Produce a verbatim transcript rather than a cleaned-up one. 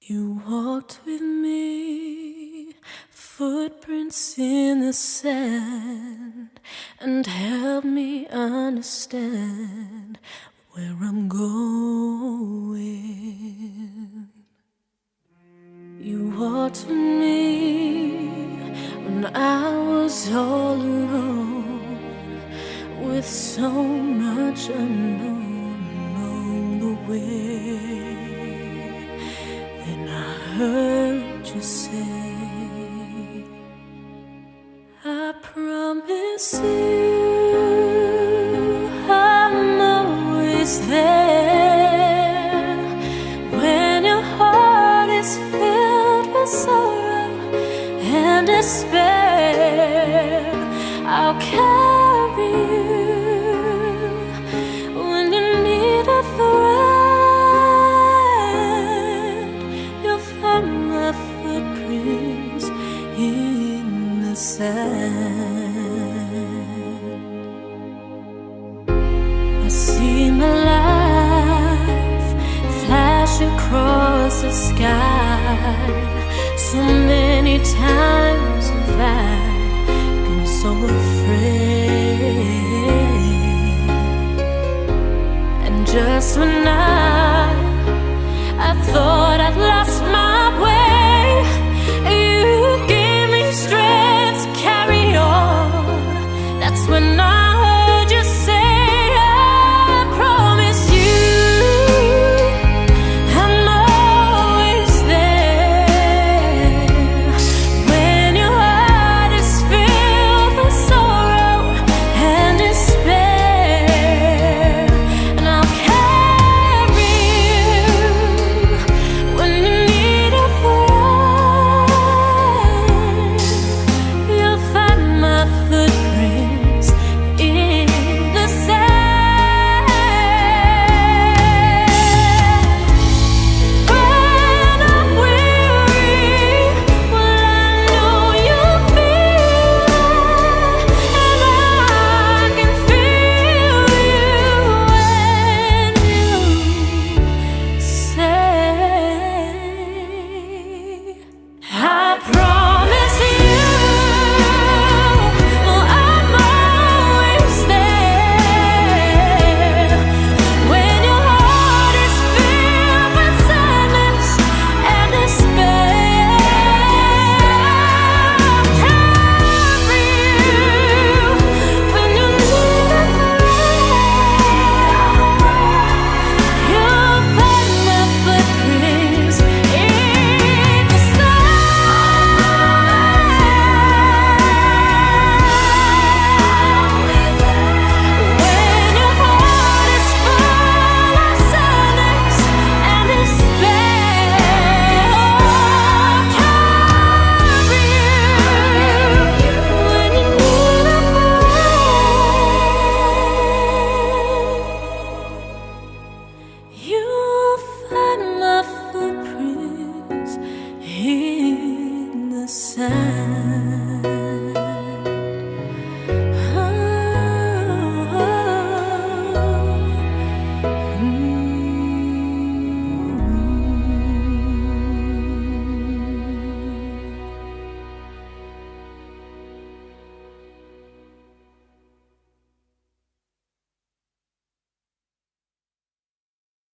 You walked with me, footprints in the sand, and helped me understand where I'm going. You walked with me when I was all alone, with so much unknown along the way. Then I heard you say, I promise you I'm always there. When your heart is filled with sorrow and despair, I'll carry you when you need a friend. You'll find my footprints in the sand. I see my life flash across the sky. So many times have I been so afraid, and just when I, I thought